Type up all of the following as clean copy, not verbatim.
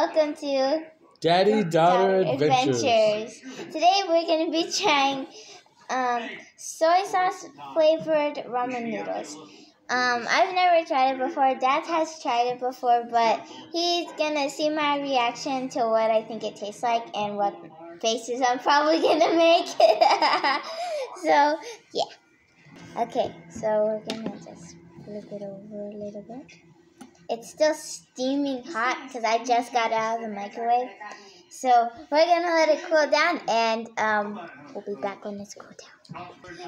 welcome to Daddy-Daughter Adventures. Today we're going to be trying soy sauce flavored ramen noodles. I've never tried it before. Dad has tried it before, but he's going to see my reaction to what I think it tastes like and what faces I'm probably going to make. So, yeah. Okay, so we're going to just flip it over a little bit. It's still steaming hot because I just got out of the microwave. So we're going to let it cool down, and we'll be back when it's cooled down.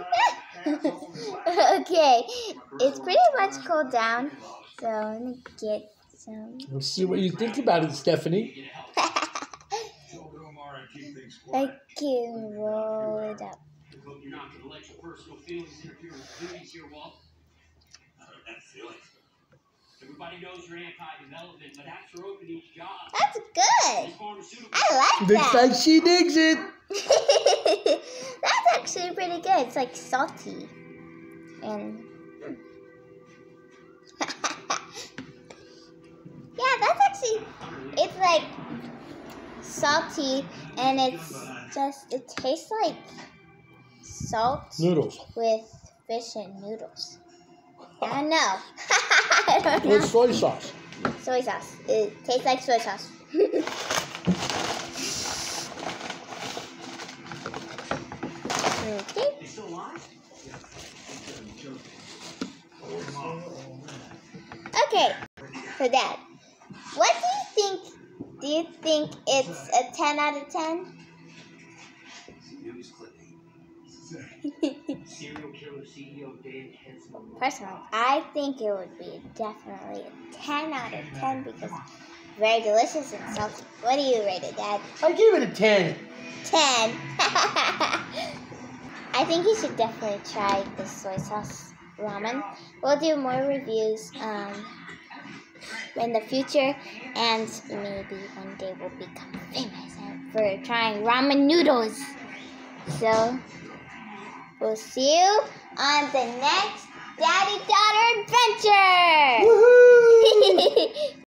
Okay, it's pretty much cooled down. So I'm going to get some. Let's see what you think about it, Stephanie. I can roll it up. You're not going to let your personal feelings interfere with duties here, Walt. Everybody knows you're anti-development, but after opening each job, that's good. I like Looks that. like she digs it. That's actually pretty good. It's like salty. And yeah, that's actually, it's like salty, and it tastes like salt Noodles. with fish and noodles. I don't know. I don't know. It's soy sauce. Soy sauce. It tastes like soy sauce. Okay. Okay. So Dad, what do you think? Do you think it's a 10 out of 10? Personally, I think it would be definitely a 10 out of 10 because it's very delicious and salty. What do you rate it, Dad? I give it a 10. 10. I think you should definitely try the soy sauce ramen. We'll do more reviews in the future, and maybe one day we'll become famous for trying ramen noodles. So we'll see you on the next Daddy-Daughter Adventure! Woohoo!